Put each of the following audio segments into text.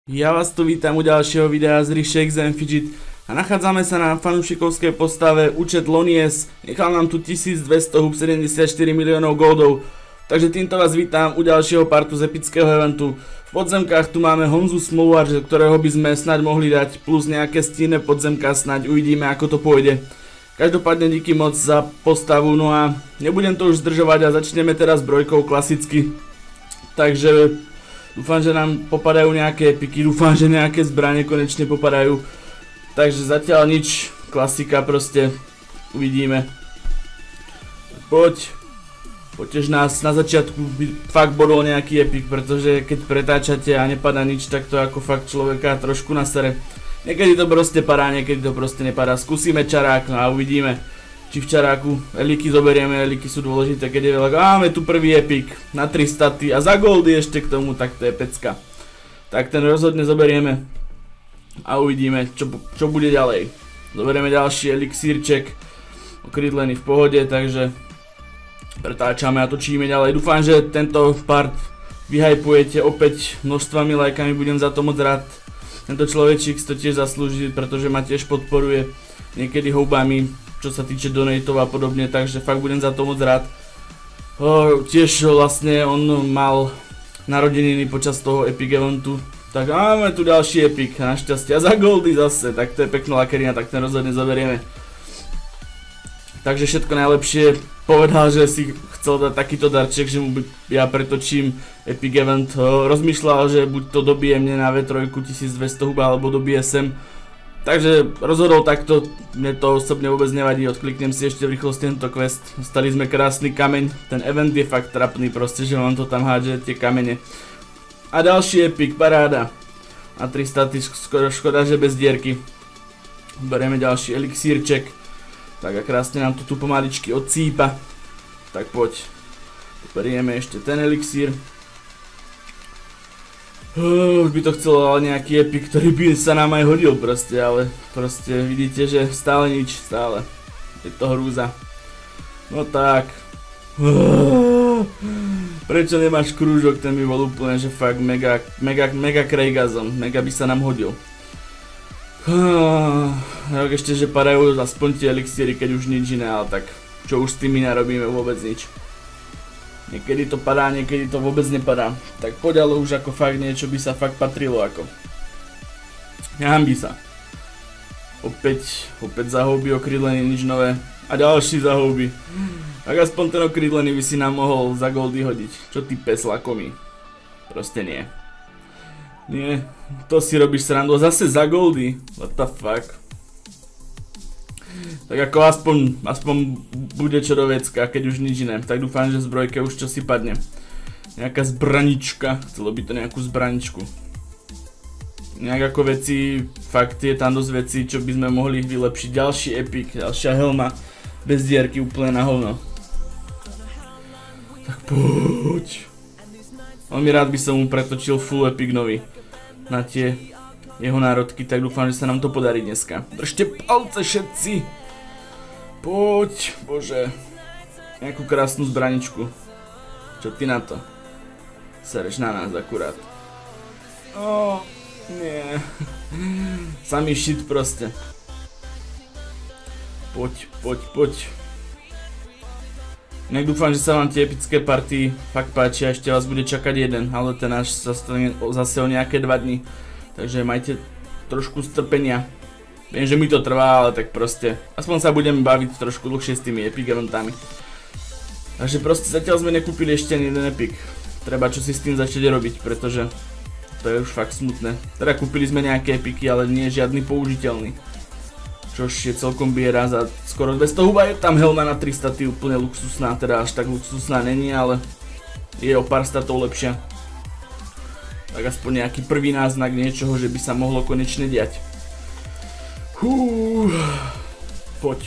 Ja vás tu vítam u ďalšieho videa z hry Shakes and Fidget a nachádzame sa na fanúšikovskej postave účet Lonies. Nechal nám tu 1200 hub 74 miliónov goldov. Takže týmto vás vítam u ďalšieho partu z epického eventu. V podzemkách tu máme Honzu Smoluar, ktorého by sme snáď mohli dať, plus nejaké stínne podzemka, snáď uvidíme ako to pôjde. Každopádne díky moc za postavu, no a nebudem to už zdržovať a začneme teraz brojkou klasicky. Takže dúfam, že nám popadajú nejaké epiky, dúfam, že nejaké zbrane konečne popadajú. Takže zatiaľ nič, klasika proste, uvidíme. Poďtež nás, na začiatku by fakt bodol nejaký epik, pretože keď pretáčate a nepadá nič, tak to ako fakt človeka trošku nasere. Niekedy to proste padá, niekedy to proste nepadá. Skúsime čarák, no a uvidíme, či v čaráku eliky zoberieme, eliky sú dôležité, keď je veľa. Máme tu prvý epik na 3 staty a za goldy ešte k tomu, tak to je pecka. Tak ten rozhodne zoberieme a uvidíme, čo bude ďalej. Zoberieme ďalší elixírček, okrydlený v pohode, takže pretáčame a točíme ďalej. Dúfam, že tento part vyhypujete opäť množstvami lajkami, budem za to moc rád. Tento človečík si to tiež zaslúži, pretože ma tiež podporuje niekedy houbami, čo sa týče donatov a podobne, takže fakt budem za to moc rád. Tiež vlastne on mal narodeniny počas toho epic eventu, tak máme tu ďalší epic, našťastie, a za goldy zase, tak to je pekná lakerina, tak ten rozhodne zoberieme. Takže všetko najlepšie, povedal, že si chcel dať takýto darček, že mu ja pretočím epic event, rozmýšľal, že buď to dobije mne na V3 1200 huba, alebo dobije sem. Takže rozhodol takto, mne to osobne vôbec nevadí, odkliknem si ešte v rýchlosti tento quest. Dostali sme krásny kameň, ten event je fakt trapný proste, že vám to tam hádže tie kamene. A ďalší epic, paráda. A 3 staty, škoda, že bez dierky. Berieme ďalší elixírček. Tak a krásne nám to tu pomaličky odsýpa. Tak poď. Berieme ešte ten elixír. Už by to chcelo ale nejaký epic, ktorý by sa nám aj hodil proste, ale proste vidíte, že stále nič, stále. Je to hrúza. No tak. Prečo nemáš krúžok, ten by bol úplne, že fakt mega krejgazom, mega by sa nám hodil. Ešte, že padajú aspoň tie elixíry, keď už nič iné, ale tak čo už s tými narobíme, vôbec nič. Niekedy to padá, niekedy to vôbec nepadá. Tak poď ale už ako fakt niečo by sa fakt patrilo ako. Nehanbí sa. Opäť zahouby okrydlený, nič nové. A ďalší zahouby. Tak aspoň ten okrydlený by si nám mohol za goldy hodiť. Čo ty pes lakomý? Proste nie. Nie, to si robíš srandu. Zase za goldy. What the fuck? Tak ako aspoň bude čo do vecka, keď už nič iné. Tak dúfam, že v zbrojke už čo si padne. Nejaká zbranička. Chcelo by to nejakú zbraničku. Nejak ako veci, fakt je tam dosť veci, čo by sme mohli vylepšiť. Ďalší epic, ďalšia helma. Bez dierky, úplne na hovno. Tak poď. Veľmi rád by som mu pretočil full epic nový. Na tie jeho národky, tak dúfam, že sa nám to podarí dneska. Držte palce všetci. Poď, bože. Nejakú krásnu zbraničku. Čo ty na to? Sereš na nás akurát. Nie. Samý shit proste. Poď. Inak dúfam, že sa vám tie epické party fakt páčia, ešte vás bude čakať jeden, ale ten až zase o nejaké 2 dni. Takže majte trošku strpenia. Viem, že mi to trvá, ale tak proste. Aspoň sa budeme baviť trošku dlhšie s tými epic eventami. Takže proste zatiaľ sme nekúpili ešte ani jeden epic. Treba čo si s tým začať robiť, pretože to je už fakt smutné. Teda kúpili sme nejaké epiky, ale nie je žiadny použiteľný. Čož je celkom biera za skoro 200 huba. Je tam helma na 3 staty, úplne luxusná, teda až tak luxusná není, ale je o pár statov lepšia. Tak aspoň nejaký prvý náznak niečoho, že by sa mohlo konečne diať. Poď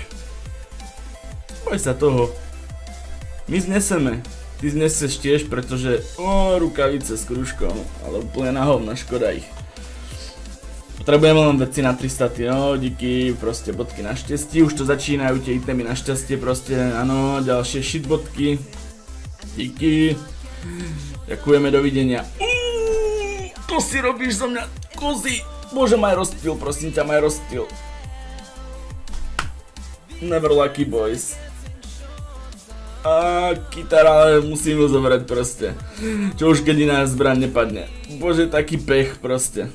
sa toho. My zneseme. Ty zneseš tiež, pretože rukavice s krúžkom, ale úplne na hovno, škoda ich. Potrebujeme len veci na 3 staty, no díky, proste bodky našťastie, už to začínajú tie itemy našťastie, proste, áno, ďalšie shitbodky. Díky. Ďakujeme, dovidenia. To si robíš zo mňa Skúsi! Bože, maj rozptyl, prosím ťa, maj rozptyl. Never lucky boys. A kytara, ale musím ju zobrať proste. Čo už keď iná zbraň nepadne. Bože, taký pech proste.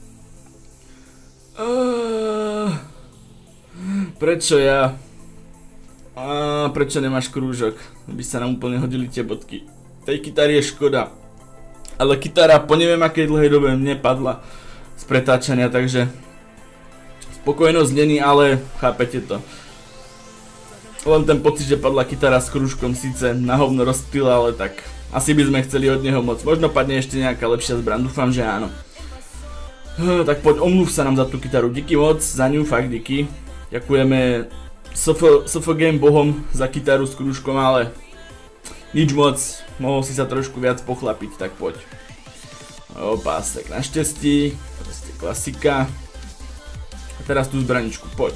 Prečo ja? Prečo nemáš krúžok? By sa nám úplne hodili tie bodky. Tej kytary je škoda. Ale kytara po neviem akej dlhej dobe mne padla z pretáčania, takže spokojnosť není, ale chápete to. Len ten pocit, že padla kytara s krúžkom, síce na hovno rozptýla, ale tak asi by sme chceli od neho moc. Možno padne ešte nejaká lepšia zbraň, dúfam, že áno. Tak poď, omluv sa nám za tú kytaru, díky moc, za ňu, fakt díky. Ďakujeme SFGM bohom za kytaru s krúžkom, ale nič moc, mohol si sa trošku viac pochlapiť, tak poď. Pásek našťastí, proste klasika. A teraz tú zbraničku, poď.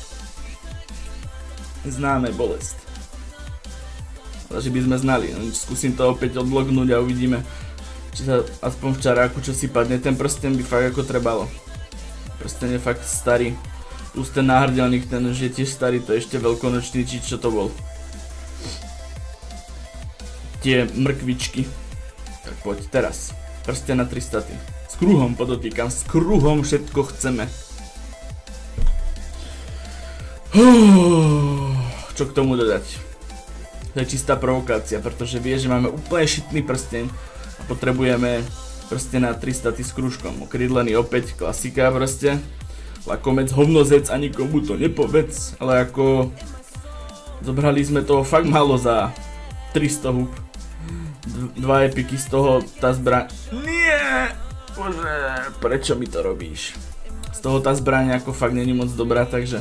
Známe bolesť. Ale že by sme znali, skúsim to opäť odlognúť a uvidíme, či sa aspoň v čaráku čo si padne. Ten prsten by fakt ako trebalo. Prsten je fakt starý. Plus ten náhrdelník, ten už je tiež starý, to je ešte veľkonočný, či čo to bol. Tie mrkvičky. Tak poď, teraz. Prsten na 300. S kruhom podotýkam, s kruhom všetko chceme. Čo k tomu dodať? To je čistá provokácia, pretože vie, že máme úplne šitný prsteň a potrebujeme prsteň na 300 s krúžkom. Okrydlený opäť, klasika proste. Lakomec, hovnozec a nikomu to nepovedz, ale ako zobrali sme toho fakt málo za 300 hub. 2 epiky z toho, tá zbraň. Nie! Bože, prečo mi to robíš? Z toho tá zbraň ako fakt není moc dobrá, takže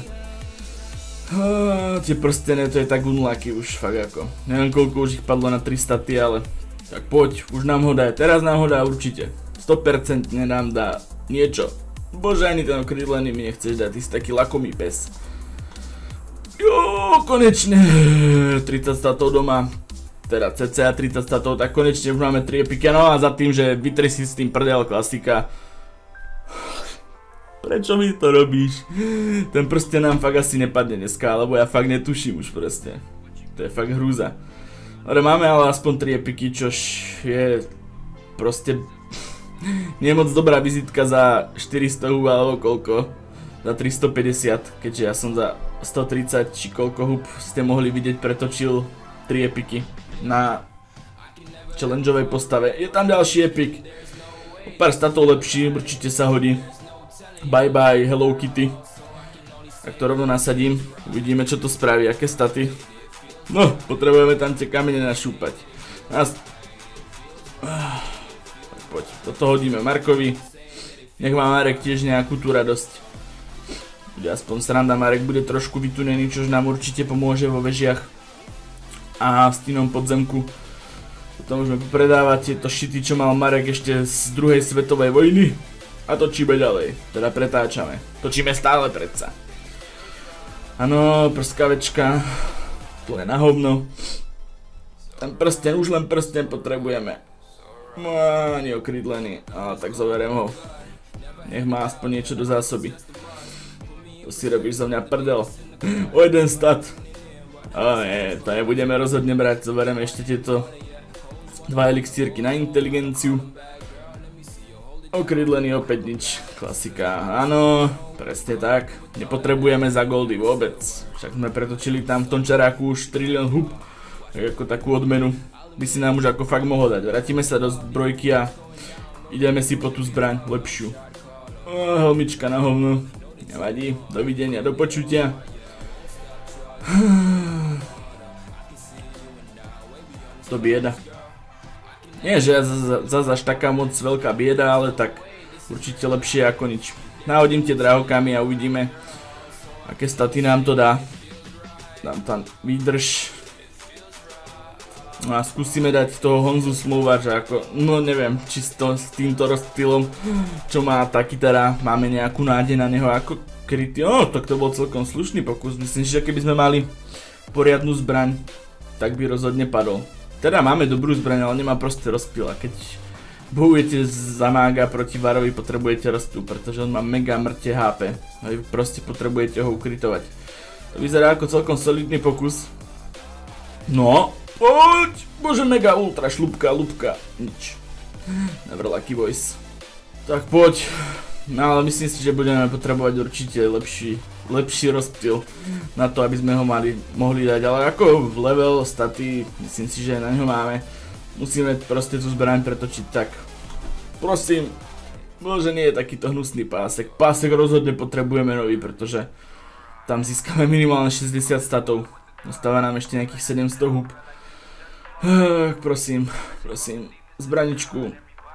tie prstené, to je tak unlucky už fakt ako. Neviem koľko už ich padlo na 300, ale tak poď, už nám ho dá, teraz nám ho dá určite. 100% nám dá niečo. Bože, ani ten okrydlený mi nechceš dať, ty si taký lakomý pes. Jo, konečne 30 statov doma. Teda cca 30 statov, tak konečne už máme 3 epiky. No a za tým, že vytri si s tým prdel, klasika. Prečo mi to robíš? Ten prsten nám fakt asi nepadne dneska, lebo ja fakt netuším už proste. To je fakt hrúza. Ale máme ale aspoň 3 epiky, čož je proste nie moc dobrá vizitka za 400 hub alebo koľko. Za 350, keďže ja som za 130 či koľko hub ste mohli vidieť pretočil 3 epiky na challengeovej postave. Je tam ďalší epik. Pár statov lepší, určite sa hodí. Bye bye Hello Kitty. Tak to rovno nasadím. Uvidíme čo to spraví, aké staty. No, potrebujeme tam tie kamene našúpať. Tak poď, toto hodíme Markovi. Nech má Marek tiež nejakú tú radosť. Bude aspoň sranda, Marek bude trošku vytunený, čož nám určite pomôže vo vežiach. A v stýnom podzemku. Potom môžeme predávať tieto šity, čo mal Marek ešte z druhej svetovej vojny. A točíme ďalej, teda pretáčame. Točíme stále predsa. Áno, prskavečka. Tu je na hovno. Ten prsten, už len prsten potrebujeme. No, ani okrydlený. Ale tak zoberiem ho. Nech má aspoň niečo do zásoby. To si robíš za mňa prdel. O jeden stat. Ale nie, to nebudeme rozhodne brať. Zoberieme ešte tieto 2 elixírky na inteligenciu. Okrydlený opäť nič, klasika, áno, presne tak, nepotrebujeme za goldy vôbec, však sme pretočili tam v tom čaráku už 1 000 000 hub, tak ako takú odmenu by si nám už ako fakt mohol dať. Vrátime sa do zbrojky a ideme si po tú zbraň lepšiu. Helmička na hovno, nevadí, dovidenia, do počutia. To bieda. Nie, že zase až taká moc veľká bieda, ale tak určite lepšie ako nič. Nahodím tie drahokamy a uvidíme, aké staty nám to dá. Dám tam výdrž. No a skúsime dať toho Honzu Smlouvača, ako, no neviem, či s týmto rozptýlom, čo má tá kytara, máme nejakú nádej na neho ako krytý. Tak to bol celkom slušný pokus, myslím, že keby sme mali poriadnu zbraň, tak by rozhodne padol. Teda máme dobrú zbraň, ale nemá proste rozptýl, a keď bojujete za mága proti Varovi, potrebujete rozptyl, pretože on má mega mŕte HP. A vy proste potrebujete ho ukrytovať. To vyzerá ako celkom solidný pokus. No, poď! Bože, mega ultra, šlupka, lupka, nič. Never lucky boys. Tak poď. No ale myslím si, že budeme potrebovať určite lepší rozptyl na to, aby sme ho mohli dať. Ale ako level, staty, myslím si, že na ňo máme. Musíme proste tú zbraň pretočiť tak. Prosím, bože, nie je takýto hnusný pásek. Pásek rozhodne potrebujeme nový, pretože tam získame minimálne 60 statov. Ostáva nám ešte nejakých 700 hub. Prosím, zbraničku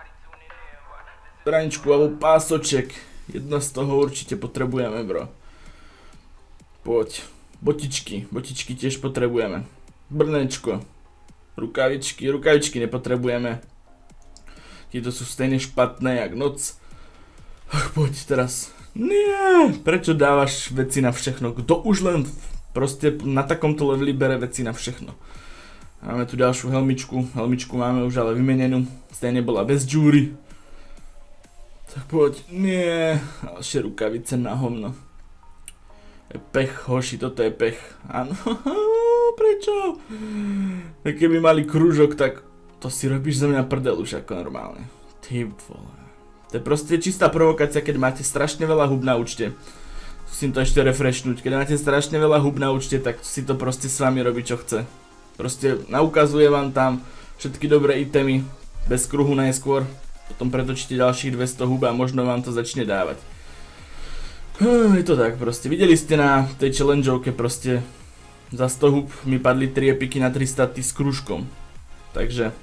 alebo pásoček. Jedno z toho určite potrebujeme, bro. Poď. Botičky tiež potrebujeme. Brnečko. Rukavičky nepotrebujeme. Tieto sú stejne špatné jak noc. Ach, poď teraz. Nie, prečo dávaš veci na všechno? Kto už len proste na takomto leveli bere veci na všechno? Máme tu ďalšiu helmičku máme už ale vymenenú. Stejne bola bez džúry. Tak poď, nie, ďalšie rukavice na hovno. Pech, hoši, toto je pech. Áno, prečo? Tak keby mali krúžok, tak to si robíš za mňa prdel už ako normálne. Ty vole. To je proste čistá provokácia, keď máte strašne veľa hub na účte. Musím to ešte refreshnúť. Keď máte strašne veľa hub na účte, tak si to proste s vami robí čo chce. Proste naukazuje vám tam všetky dobré itemy, bez kruhu najskôr. Potom pretočíte ďalších 200 hub a možno vám to začne dávať. Je to tak proste. Videli ste na tej challengeovke proste za 100 hub mi padli 3 epiky na 300 s krúžkom. Takže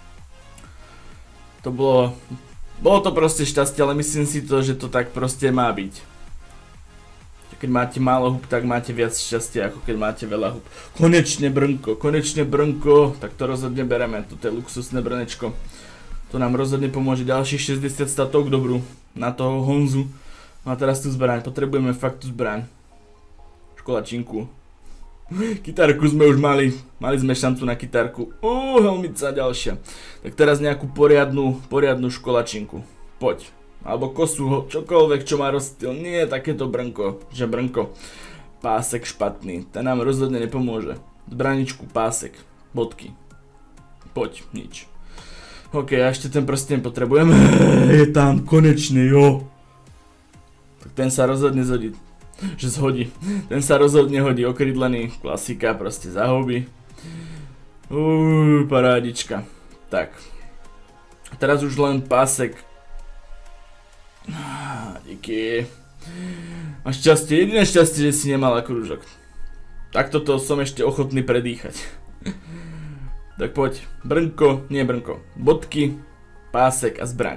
to bolo to proste šťastie, ale myslím si to, že to tak proste má byť. Keď máte málo hub, tak máte viac šťastia, ako keď máte veľa hub. Konečne brnko, tak to rozhodne bereme. Toto je luxusné brnečko. To nám rozhodne pomôže ďalších 60 statov k dobru na toho Honzu. No a teraz tú zbraň, potrebujeme fakt tú zbraň. Školačinku. Kytárku sme už mali sme šancu na kytárku. Helmica ďalšia. Tak teraz nejakú poriadnu školačinku. Poď. Alebo kosu, čokoľvek, čo má rozptyl. Nie je takéto brnko, že brnko. Pásek špatný, ten nám rozhodne nepomôže. Zbraničku, pásek, bodky. Poď, nič. Ok, a ešte ten prsten potrebujem. Je tam, konečne, jo. Tak ten sa rozhodne zhodí. Ten sa rozhodne hodí, okrydlený, klasika, proste zahubí. Parádička. Tak. Teraz už len pásek. Díky. Máš šťastie, jediné šťastie, že si nemala krúžok. Tak toto som ešte ochotný predýchať. Tak poď, brnko, bodky, pásek a zbraň.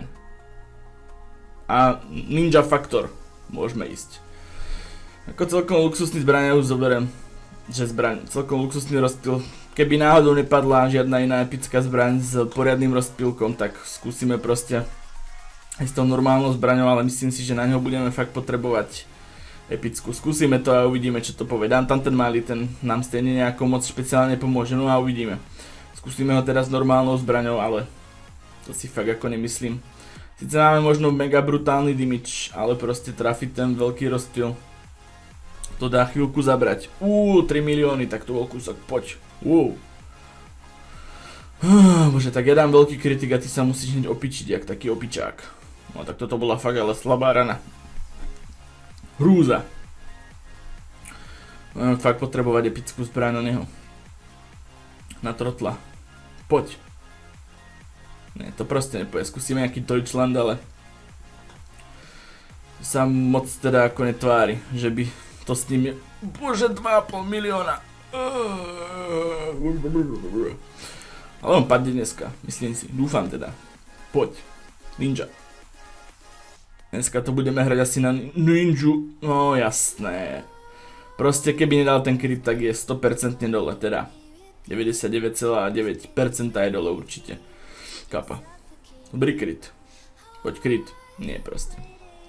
A Ninja Factor, môžeme ísť. Ako celkom luxusný zbraň, ja už zoberiem, že zbraň, celkom luxusný rozptyl. Keby náhodou nepadla žiadna iná epická zbraň s poriadnym rozptylkom, tak skúsime proste aj s tou normálnou zbraňou, ale myslím si, že na ňo budeme fakt potrebovať epickú. Skúsime to a uvidíme, čo to povie. Dám tam ten malý, ten nám stejne nejako moc špeciálne pomôže, no a uvidíme. Skúsime ho teraz normálnou zbraňou, ale to si fakt ako nemyslím. Sice máme možno mega brutálny damage, ale proste trafiť ten veľký rozptyl to dá chvíľku zabrať. 3 milióny, tak to bol kúsok, poď. Bože, tak ja dám veľký kritik a ty sa musíš hneď opičiť, jak taký opičák. No tak toto bola fakt ale slabá rana. Hrúza. Budeme fakt potrebovať epickú zbraň na neho. Na trotla. Poď. Nie, to proste nepoje. Skúsime nejaký Deutschland, ale sa moc teda ako netvári, že by to s ním je. Bože, 2,5 milióna. Ale on padne dneska, myslím si. Dúfam teda. Poď. Ninja. Dneska to budeme hrať asi na ninju. No jasné. Proste keby nedal ten crit, tak je 100% dole, teda 99,9% je dole určite. Kapa. Dobrý crit. Poď crit. Nie proste.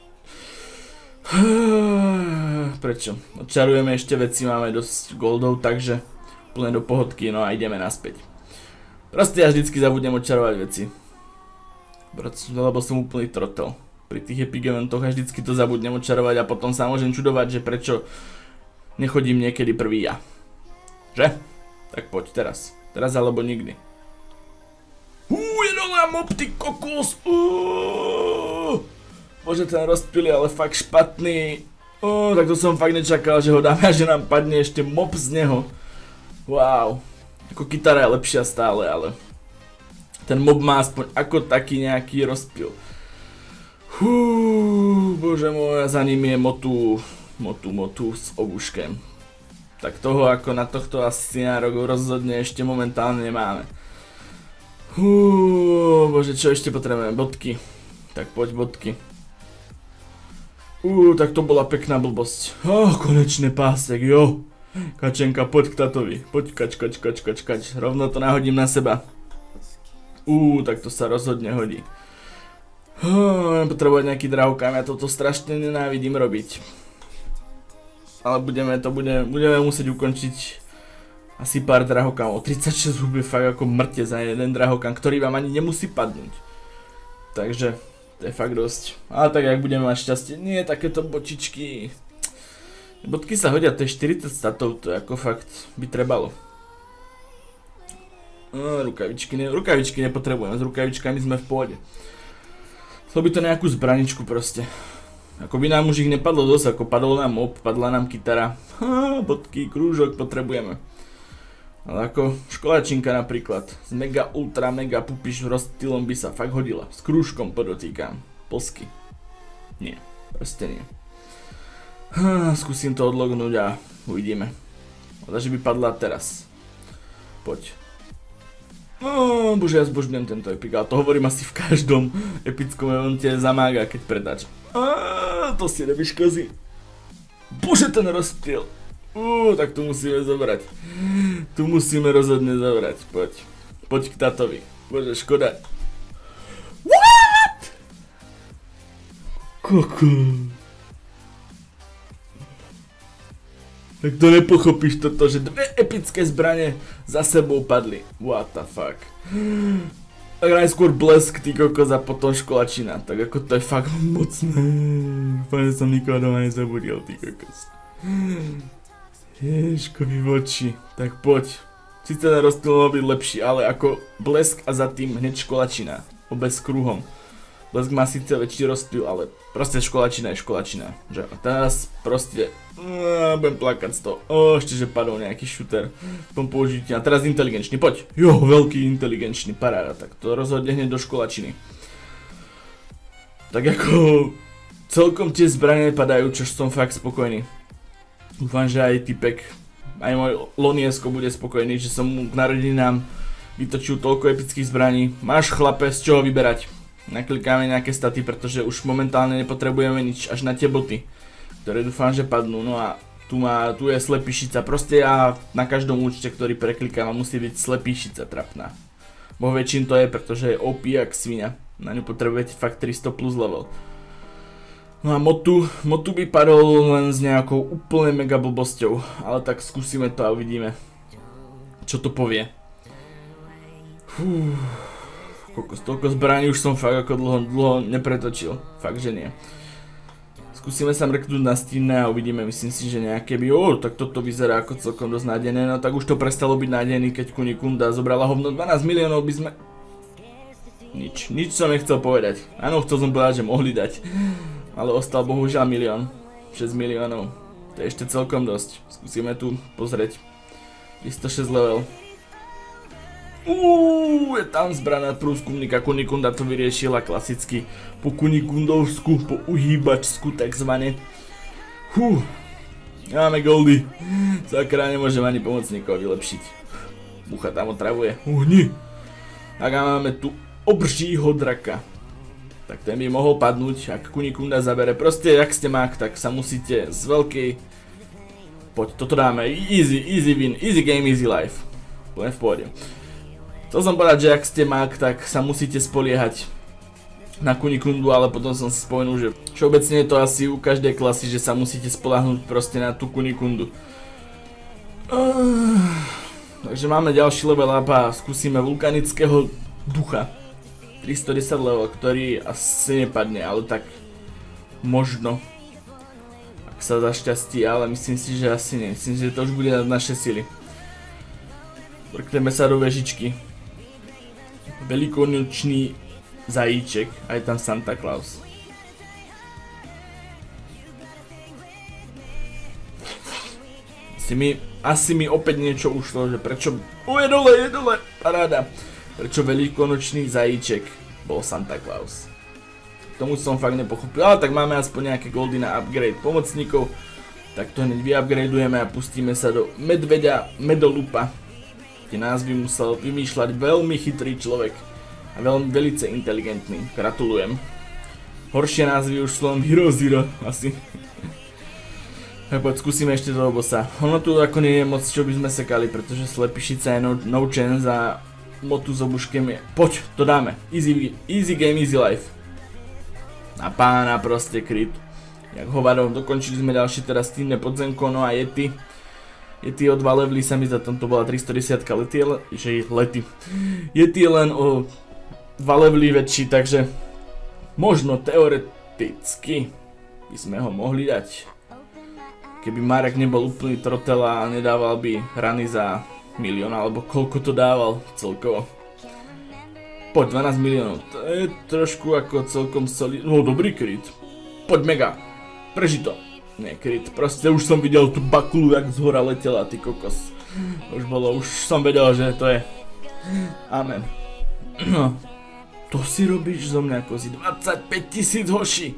Prečo? Odčarujeme ešte veci, máme dosť goldov, takže úplne do pohodky, no a ideme naspäť. Proste ja vždycky zabudnem odčarovať veci. lebo som úplný trotel. Pri tých epic eventoch a vždycky to zabudnem odčarovať a potom sa môžem čudovať, že prečo nechodím niekedy prvý ja. Že? Tak poď teraz. Teraz alebo nikdy. Jedolá mob, ty kokos! Bože, ten rozpil je ale fakt špatný. Tak to som fakt nečakal, že ho dáme a že nám padne ešte mob z neho. Wow. Ako kytara je lepšia stále, ale ten mob má aspoň ako taký nejaký rozpil. Bože môj, za ním je motu s obuškem. Tak toho ako na tohto asi na rok rozhodne ešte momentálne nemáme. Bože, čo ešte potrebujeme? Bodky. Tak poď bodky. Tak to bola pekná blbosť. Konečne pásek, jo. Kačenka, poď k tatovi. Poď kač. Rovno to nahodím na seba. Tak to sa rozhodne hodí. Budem potrebovať nejaký drahokám, ja toto strašne nenávidím robiť. Ale budeme musieť ukončiť asi pár drahokámov. 36 hub je fakt ako mŕte za jeden drahokám, ktorý vám ani nemusí padnúť. Takže to je fakt dosť. Ale tak jak budeme mať šťastie, nie takéto bočičky. Bodky sa hodia, to je 40 statov, to je ako fakt by trebalo. Rukavičky nepotrebujeme, s rukavičkami sme v pôde. Chcel by to nejakú zbraničku proste. Ako by nám už ich nepadlo dosť, ako padol nám mob, padla nám kytara. Bodky, krúžok potrebujeme. Ale ako školačinka napríklad. S mega ultra mega pupiš rozptylom by sa fakt hodila. S krúžkom podotýkam. Polsky. Nie, proste nie. Skúsim to odlognúť a uvidíme. Takže by padla teraz. Poď. Bože, ja zbožňujem tento epic, ale to hovorím asi v každom epickom evente za mága, keď predáč. To si nevyškozí. Bože, ten rozptyl. Tak tu musíme zobrať. Tu musíme rozhodne zobrať, poď. Poď k tatovi. Bože, škoda. What? Koko. Tak to nepochopíš toto, že dve epické zbrane za sebou padli. What the fuck. Tak najskôr blesk, ty kokos, a potom školačina. Tak ako to je fakt mocné. Dúfam, že som nikoho doma nezabudil, ty kokos. Ježkovi v oči. Tak poď. Sice ten rozptyl mal byť lepší, ale ako blesk a za tým hneď školačina. Obe s kruhom. Blesk má síce väčší rozptyl, ale proste školačina je školačina. Že? A teraz proste budem plakať z toho. Ešte že padol nejaký shooter v tom použití. A teraz inteligenčný, poď. Jo, veľký inteligenčný, paráda. Tak to rozhodne hneď do školačiny. Tak ako celkom tie zbrane padajú, čo som fakt spokojný. Dúfam, že aj typek, aj môj Loniesko bude spokojný, že som mu k narodinám vytočil toľko epických zbraní. Máš chlape z čoho vyberať. Naklikáme nejaké staty, pretože už momentálne nepotrebujeme nič, až na tie boty, ktoré dúfam, že padnú. No a tu je slepíšica. Proste ja na každom účte, ktorý preklikám, musí byť slepíšica trapná. Bo väčšin to je, pretože je OP jak svinia. Na ňu potrebujete fakt 300 plus level. No a motu by padol len s nejakou úplne mega blbosťou. Ale tak skúsime to a uvidíme, čo to povie. Toľko zbraní už som fakt ako dlho nepretočil. Fakt, že nie. Skúsime sa mrknúť na Steam a uvidíme, myslím si, že nejaké by... tak toto vyzerá ako celkom dosť nádejné. No tak už to prestalo byť nádejný, keď Kunikunda zobrala hovno 12 miliónov by sme... Nič som nechcel povedať. Áno, chcel som povedať, že mohli dať. Ale ostal bohužiaľ milión. 6 miliónov. To je ešte celkom dosť. Skúsime tu pozrieť. 306 level. Je tam zbraná prúskumníka, Kunikunda to vyriešila klasicky po kunikundovsku, po uhýbačsku takzvané. Máme goldy. Sakra, nemôžem ani pomocníkov vylepšiť. Bucha tam otravuje. Nie. Tak a máme tu obržího draka. Tak ten by mohol padnúť, ak Kunikunda zabere. Proste, jak ste mák, tak sa musíte z veľkej... Poď, toto dáme. Easy win, easy game, easy life. Len v pôde. Chcel som povedať, že ak ste mák, tak sa musíte spoliehať na Kunikundu, ale potom som si spomenul, že všeobecne je to asi u každej klasy, že sa musíte spoľahnúť proste na tú Kunikundu. Takže máme ďalší level up a skúsime vulkanického ducha. 310 level, ktorý asi nepadne, ale tak možno. Ak sa zašťastí, ale myslím si, že asi nie. Myslím si, že to už bude nad naše sily. Vrkneme sa do vežičky. Veľkonočný zajíček, aj tam Santa Claus. Asi mi opäť niečo ušlo, že prečo... je dole, paráda. Prečo veľkonočný zajíček bol Santa Claus. Tomu som fakt nepochopil, ale tak máme aspoň nejaké goldy na upgrade pomocníkov. Tak to hneď vyupgradujeme a pustíme sa do medveďa Medolupa. Tie názvy musel vymýšľať veľmi chytrý človek. A velice inteligentný, gratulujem. Horšie názvy už sú len Hero Zero, asi. Tak poď, skúsime ešte toho bossa. Ono tu ako nie je moc, čo by sme sekali, pretože slepišica je no chance a motu s obuškem je... Poď, to dáme. Easy game, easy life. Na pána proste crit. Jak hovarom, dokončili sme ďalšie teraz týmne podzemko, no a Yeti. Yeti o 2 levely sa mi za tomto bola 310 lety. Yeti je len o 2 levely väčší, takže možno teoreticky by sme ho mohli dať. Keby Marek nebol úplný trotel a nedával by rany za milión, alebo koľko to dával celkovo. Poď, 12 miliónov, to je trošku ako celkom solid... No dobrý crit. Poď mega, preži to. Nie crit, proste už som videl tú bakulu, jak z hora letela, ty kokos. Už som vedel, že to je... Amen. No, to si robíš zo mňa kozy, 25 000 hoši.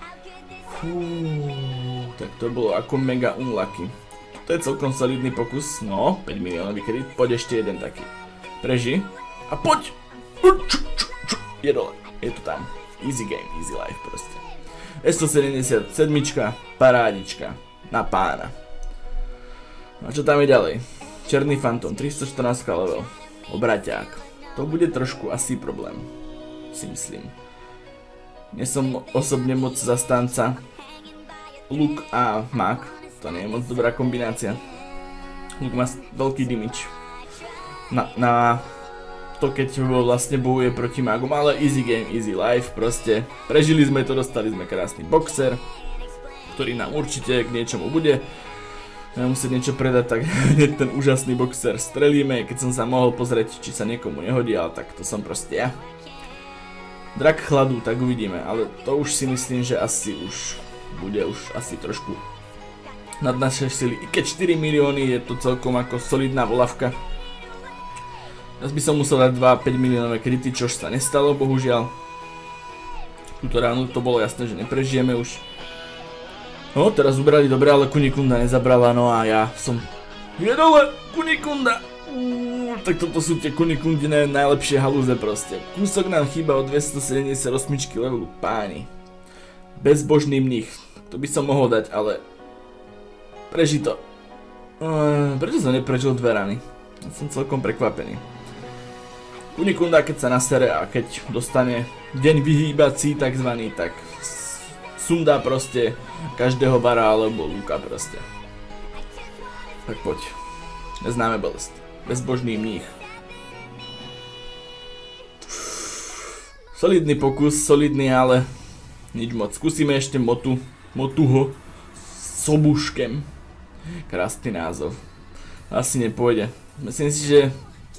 Tak to bolo ako mega unlucky. To je celkom solidný pokus, no, 5 miliónový crit, poď ešte jeden taký. Preži. A poď! Je dole, je to tam. Easy game, easy life proste. 177, parádička, na pána. A čo tam je ďalej? Černý fantom, 314 level, obraťák. To bude trošku asi problém, si myslím. Nie som osobne moc zastanca Luk a Mag, to nie je moc dobrá kombinácia. Luk má veľký damage na to, keď vlastne bojuje proti magom, ale easy game, easy life, proste prežili sme to, dostali sme krásny boxer, ktorý nám určite k niečomu bude. Budeme musieť niečo predať, tak hneď ten úžasný boxer strelíme, keď som sa mohol pozrieť, či sa niekomu nehodí, ale tak to som proste ja. Drak chladu, tak uvidíme, ale to už si myslím, že asi už bude asi trošku nad naše sily, i keď 4 milióny je to celkom ako solidná volavka. Teraz by som musel dať 2 5 miliónové kryty, čož sa nestalo, bohužiaľ. Túto ránu to bolo jasné, že neprežijeme už. No, teraz ubrali dobre, ale Kunikunda nezabrala, no a ja som... Je dole, Kunikunda! Tak toto sú tie Kunikundine najlepšie halúze proste. Kúsok nám chýba od 278 levelu, páni. Bezbožný mních, to by som mohol dať, ale... Preži to. Prečo som neprežil 2 rany? Som celkom prekvapený. Kunikunda, keď sa nasere a keď dostane deň vyhýbací takzvaný, tak sundá proste každého bara alebo luka proste. Tak poď. Neznáme bolest. Bezbožný mních. Solidný pokus, solidný, ale nič moc. Skúsime ešte Motuho s obuškem. Krásny názov. Asi nepôjde. Myslím si, že...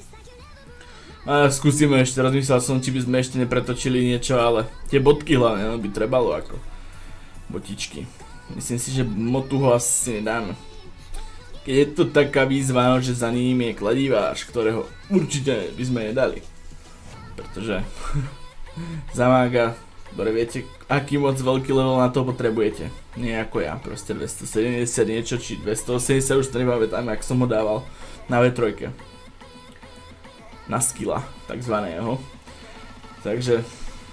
skúsime ešte, rozmyslel som, či by sme ešte nepretočili niečo, ale tie bodky hlavne, no by trebalo ako botičky. Myslím si, že Motuho asi nedáme. Keď je to taká výzva, že za ním je kladiváš, ktorého určite by sme nedali. Pretože za mága, dobre viete, aký moc veľký level na to potrebujete. Nie ako ja, proste 270 niečo, či 280 už to nepamätám, jak som ho dával na V3. Na skilla, takzvaného. Takže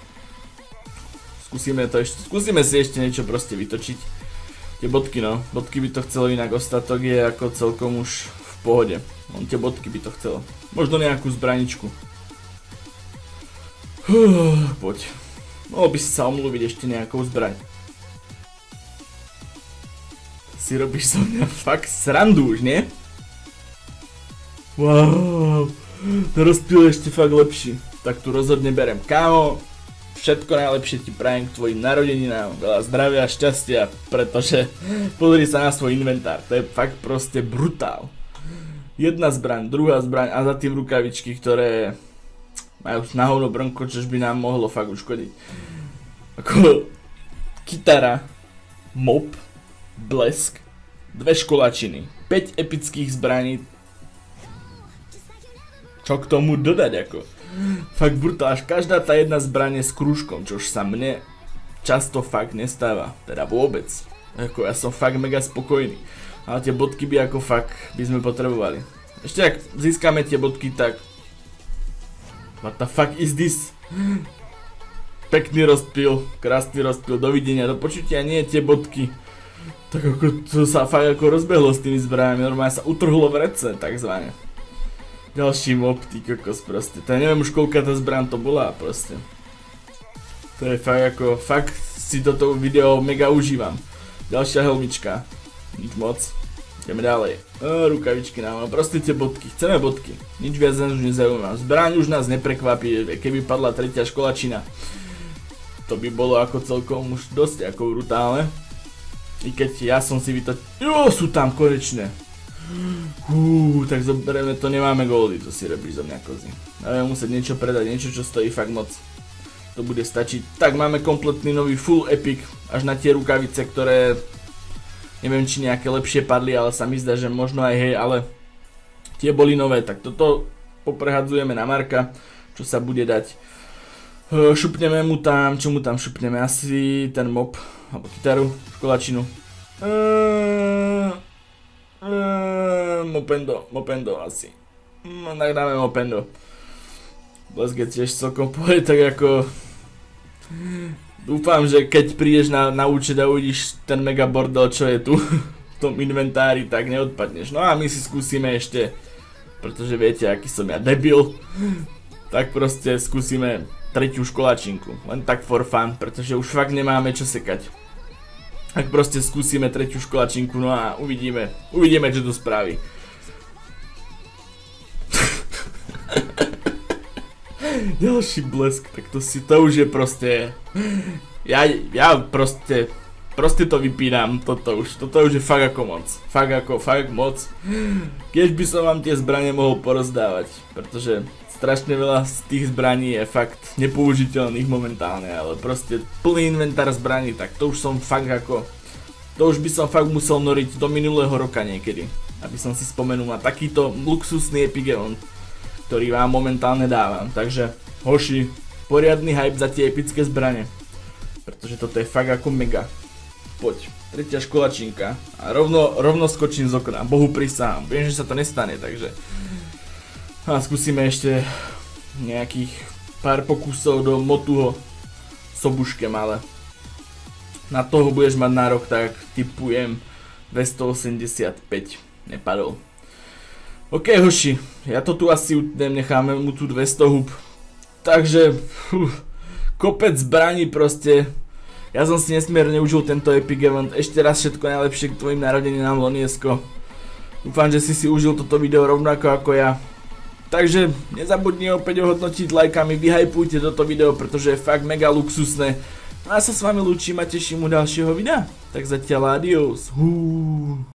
skúsime si ešte niečo proste vytočiť. Tie bodky, no, bodky by to chcelo, inak ostatok je ako celkom už v pohode. On tie bodky by to chcelo. Možno nejakú zbraničku. Poď. Mohol by si sa omluviť ešte nejakou zbraň. Si robíš so mňa fakt srandu už, nie? Wow. To rozpil ešte fakt lepší. tak tu rozhodne berem. Kámo, všetko najlepšie ti prajem k tvojim narodeninám, veľa zdravia a šťastia, pretože pozri sa na svoj inventár, to je fakt proste brutál. Jedna zbraň, druhá zbraň a za tým rukavičky, ktoré majú na hovno brnko, čož by nám mohlo fakt uškodiť. Ako kytara, mop, blesk, 2 školačiny, 5 epických zbraní. Čo k tomu dodať ako? Fakt brutál, až každá tá jedna zbraň je s krúžkom, čož sa mne často fakt nestáva, teda vôbec. Ako ja som fakt mega spokojný, ale tie bodky by ako fakt by sme potrebovali. Ešte ak získame tie bodky, tak what the fuck is this? Pekný rozptyl, krásny rozptyl, dovidenia, do počutia, nie tie bodky. Tak ako to sa fakt ako rozbehlo s tými zbraniami, normálne sa utrhlo v rece, takzvané. Ďalší mob, ty kokos proste, to ja neviem už koľka tá zbraň to bola proste. To je fakt ako, fakt si toto video mega užívam. Ďalšia helmička, nič moc, ideme ďalej. Rukavičky nám, proste tie bodky, chceme bodky, nič viac nás už nezaujíma. Zbraň už nás neprekvapí, keby padla 3. školačina. To by bolo ako celkom už dosť ako brutálne. I keď ja som si jo, sú tam konečne. Tak zoberieme to, nemáme goldy, to si robíš zo mňa kozy. Budeme musieť niečo predať, niečo čo stojí fakt moc. To bude stačiť. Tak máme kompletný nový full epic, až na tie rukavice, ktoré neviem či nejaké lepšie padli, ale sa mi zdá, že možno aj hej, ale tie boli nové, tak toto poprehadzujeme na Marka, čo sa bude dať. Šupneme mu tam, čo mu tam šupneme, asi ten mop, alebo kytaru, školačinu. Mopendo asi. Tak dáme mopendo. Blesk je tiež celkom pohode, tak ako... Dúfam, že keď prídeš na účet a uvidíš ten mega bordel, čo je tu v tom inventári, tak neodpadneš. No a my si skúsime ešte, pretože viete, aký som ja debil, tak proste skúsime 3. školačinku. Len tak for fun, pretože už fakt nemáme čo sekať. Tak proste skúsime 3. školačinku, no a uvidíme, čo to spraví. Ďalší blesk, tak to už je proste... Ja proste to vypínam, toto už je fakt ako moc. Fakt moc. Keď by som vám tie zbrane mohol porozdávať, pretože strašne veľa z tých zbraní je fakt nepoužiteľných momentálne, ale proste plný inventár zbraní, tak to už som fakt ako... To už by som fakt musel noriť do minulého roka niekedy, aby som si spomenul na takýto luxusný epic event, ktorý vám momentálne dávam. Takže hoši, poriadny hype za tie epické zbrane, pretože toto je fakt ako mega. Poď, 3. školačinka a rovno skočím z okna, Bohu prisahám, viem, že sa to nestane, takže... A skúsime ešte nejakých pár pokusov do motuho sobuškem, ale na toho budeš mať nárok, tak tipujem 285, nepadol. OK hoši, ja to tu asi utnem, necháme mu tu 200 hub. Takže, kopec zbraní proste. Ja som si nesmierne užil tento epic event, ešte raz všetko najlepšie k tvojim narodeninám, Loniesko. Dúfam, že si užil toto video rovnako ako ja. Takže nezabudni opäť ohodnotiť lajkami, vyhypujte toto video, pretože je fakt mega luxusné. No a sa s vami lúčim a teším u ďalšieho videa. Tak zatiaľ adios.